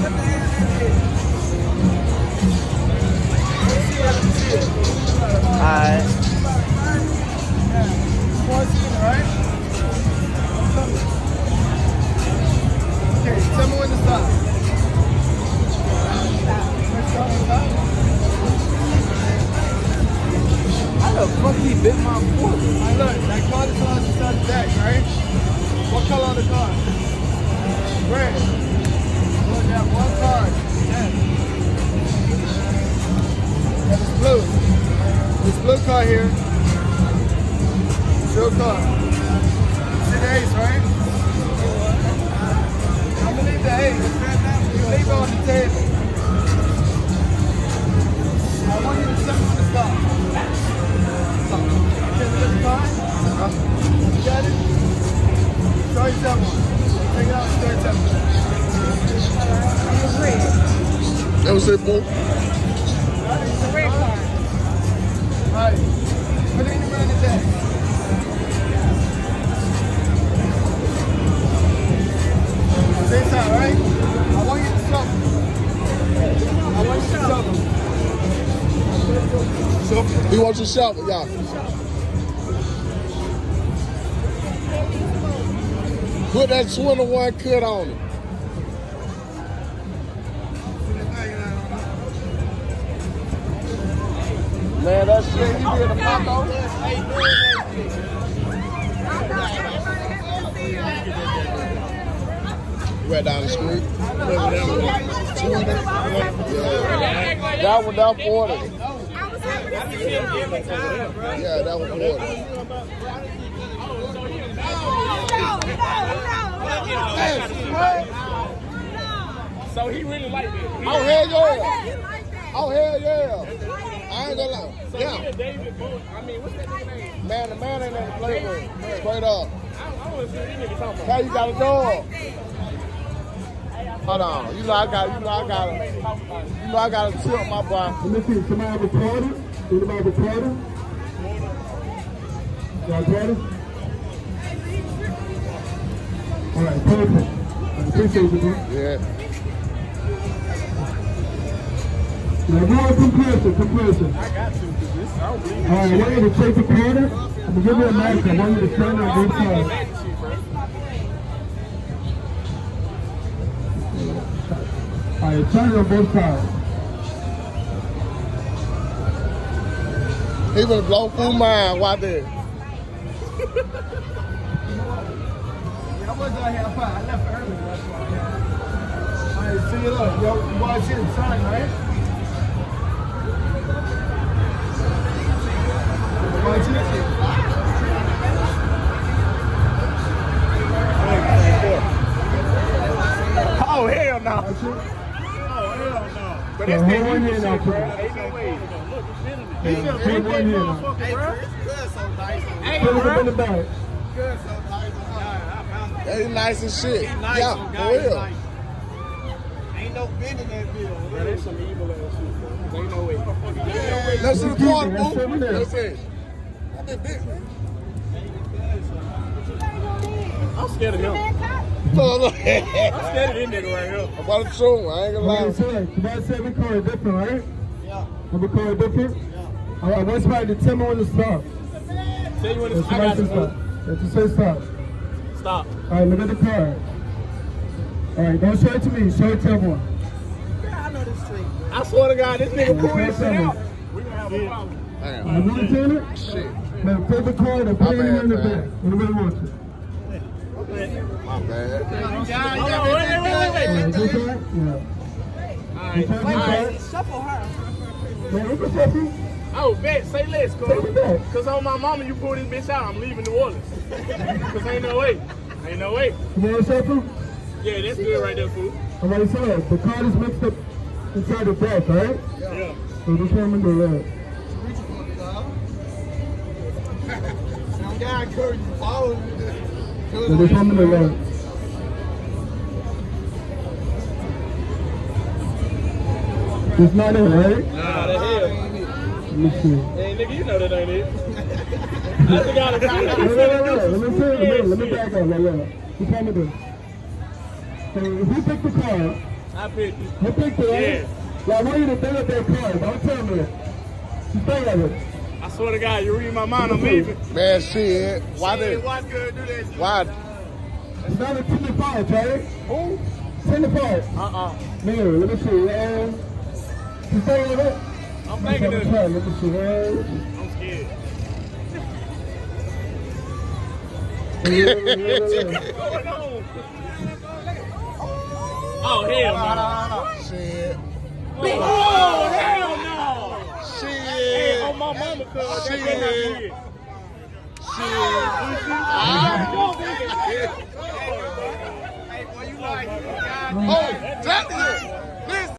Alright. Okay, tell me when to stop. How the fuck he bit my foot? Hey, look, that car is on the side of the deck, right? What color of the car? Red. Look, that one car. Yes. That is blue. This blue car here. It's your car. It's an ace, right? I'm gonna leave the ace. You leave it on the table. I want you to tell me when to stop. You got it? Show you someone. Take it out and show you someone. That was it, boy. It's a red car. Right. Put it in the running deck. Same time, right? I want you to shuffle. I want you to shuffle. He wants to shuffle, y'all. Put that Swindle One cut on it. Man, that shit, he did a pop on. Right down the street. That one down 40. Yeah, that was 40. So he really liked it. Oh, hell yeah. Oh, hell yeah. I ain't gonna lie. So Yeah. David Bowie, I mean, what's that nigga name? Man, the man ain't never played with. Straight up. I want to see what these niggas talking about. How you got a dog? Hold on. You know I gotta tilt my boy. Let me see. Somebody recorded? Anybody recorded? Y'all recorded? All right, perfect. I appreciate you, bro. Yeah. Now, go on, come closer. I got to, because this, I don't believe it. All right, I want you to take the corner. I'm going to give you a mic. I want you to stand on both sides. All right, turn on both sides. He been blow through mine. Why there? I wasn't out here at 5. I left early. That's why. All right, see you later. Yo, you boys see the sign, right? Watch it. Oh, hell no. Watch it. Oh, hell no. But Yeah, that's hold one that hand out, bro. bro. Ain't no way. Look, it's been in Yeah, there. hold one hand out. Motherfucker, bro. Hey, Put it bro. in the back. They nice as shit. nice, Yeah, so for guys, real. nice. Ain't no bend in that bill. Bro, that's some evil ass shit, bro. Ain't no way. Let's see the quarter, That's boo. over there. Let's see. That been big, man. I'm scared of him. Look. I'm scared of this nigga right here. I'm about to show him. I ain't gonna lie. Okay, so somebody said every car is different, right? Yeah. Every car is different? Yeah. All right, what's somebody to tell me when to stop? Tell you when If it's, I got somebody you, says bro. stop. If you say stop. Stop. All right, look at the car. All right, don't show it to me. Show it to everyone. I swear to God, this nigga pull this shit Yeah. out. We gonna have a problem. Damn. You want to tell it? Shit. Man, take the car and put it in the bad, back. Anybody wants it? My bad. Hold on, wait. Yeah, good car? Yeah. Alright, Good car? alright. Shuffle her. Man, look at that. Oh, bet, say less, Take it back. Cause on my mama, you pull this bitch out, I'm leaving New Orleans. Cause ain't no way. Ain't no way. You want to shuffle? Yeah, that's good right there, fool. All right, so the car is mixed up inside the back, right? Yeah. So just remember that. Some guy encourage you to follow me. So just remember that. It's not it, right? Nah, that hell. Let me see. Hey, nigga, you know that ain't it. I just gotta find out. Let me see. Let me back up. Just tell me this. So if we pick the car, I picked it. You picked it, right? Yeah. Like, what do you think of that car? Don't tell me. You think of it? I swear to God, you read my mind, I'm leaving. Man, shit. Why Hey, did? what's good? Do that shit. Why? It's not a 25, Trey. Who? 25. Man, let me see. You think of it? I'm thinking of it. Let me see. I'm scared. What's going on? Oh, hell no. Shit. Oh, hell no. Shit. Hey, on my mama, cuz. That Shit. better not be it. Hey, boy, you like, you got Oh, that is it. Listen.